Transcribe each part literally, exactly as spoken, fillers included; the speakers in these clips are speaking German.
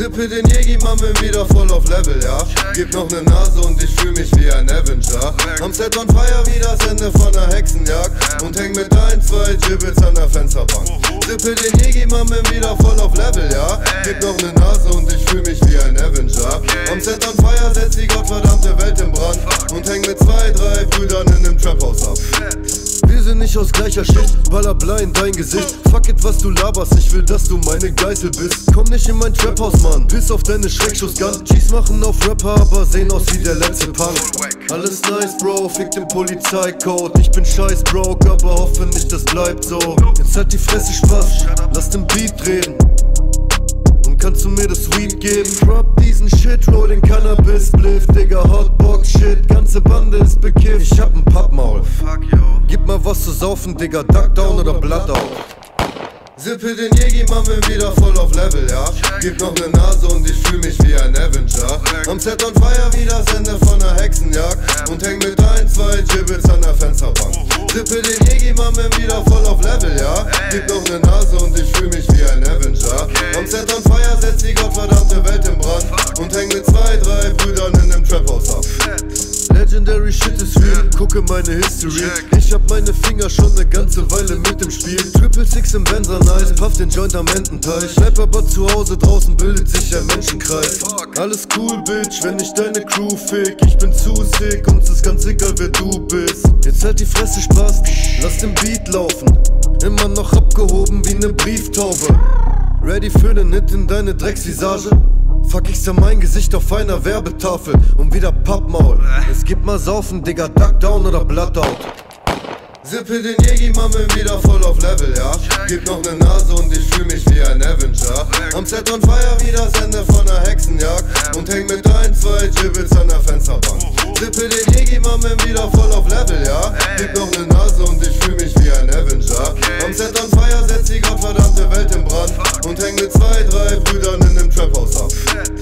Sippe den Jägi, Mami wieder voll auf Level, ja. Gib noch ne Nase und ich fühl mich wie ein Avenger. Am Set on fire wie das Ende von ner Hexenjagd und häng mit ein, zwei Gibbets an der Fensterbank. Sippe den Jägi, Mami wieder voll auf Level, ja. Gib noch ne Nase und ich fühl mich wie ein Avenger. Am Set on fire setz die gottverdammte Welt in Brand und häng mit zwei, drei Brüdern in nem Trap-Haus ab. Wir sind nicht aus gleicher Schicht, Ballerbla in dein Gesicht. Fuck it, was du laberst, ich will, dass du meine Geißel bist. Komm nicht in mein Trap-Haus, Mann, piss auf deine Schreckschussgun. Cheese machen auf Rapper, aber sehen aus wie der letzte Punk. Alles nice, Bro, fick den Polizeicode. Ich bin scheiß broke, aber hoffe nicht, das bleibt so. Jetzt halt die Fresse, Spaß, lass den Beat reden. Und kannst du mir das Weed geben? Drop diesen Shit, roll den Cannabis, Bliff, Digga, Hotbox, Shit. Ganze Bande ist bekifft, ich hab ein Pappmaul. Gib mal was zu saufen, Digga, Duck down oder Blood out. Sippe den Jägi, Mami wieder voll auf Level, ja. Gib noch ne Nase und ich fühl mich wie ein Avenger. Am Set on fire wie das Ende von ner Hexenjagd und häng mit ein, zwei Gibbets an der Fensterbank. Sippe den Jägi, Mami wieder voll auf Level, ja. Gib noch ne Nase und ich fühl mich wie ein Avenger. Am Set on fire setz die gottverdammte Welt in Brand und häng mit zwei, drei Brüdern in nem Trap-Haus ab. Legendary Shit ist real, gucke meine History. Ich hab meine Finger schon ne ganze Weile mit im Spiel. Triple Six im Benzer, nice, puff den Joint am Ententeich. Bleib aber zu Hause, draußen bildet sich ein Menschenkreis. Alles cool, Bitch, wenn ich deine Crew fick. Ich bin zu sick, uns ist ganz egal, wer du bist. Jetzt halt die Fresse, Spaß, lass den Beat laufen. Immer noch abgehoben wie ne Brieftaube. Ready für den Hit in deine Drecksvisage? Fuck, ich seh mein Gesicht auf einer Werbetafel und wieder Pappmaul. Es gibt mal saufen, Digga, Duck down oder Blood out. Sippe den Jägi, Mami wieder voll auf Level, ja. Gib noch ne Nase und ich fühl mich wie ein Avenger. Am Set on fire wie das Ende von ner Hexenjagd und häng mit ein, zwei Gibbets an der Fensterbank. Sippe den Jägi, Mami wieder voll auf Level, ja. Gib noch ne Nase und ich fühl mich wie ein Avenger. Am Set on fire setz die gottverdammte Welt in Brand und häng mit zwei, drei Brüdern in nem Trap-Haus ab.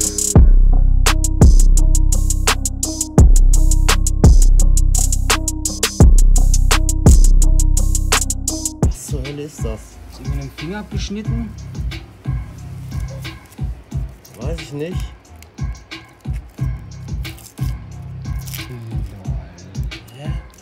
Was zur Hölle ist das? Hast du mir den Finger abgeschnitten? Weiß ich nicht.